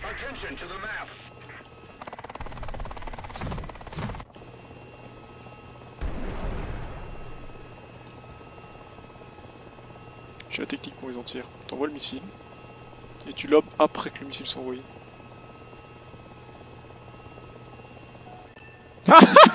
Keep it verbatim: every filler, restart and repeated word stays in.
J'ai la technique pour les en tir. T'envoies le missile et tu lobes après que le missile soit envoyé.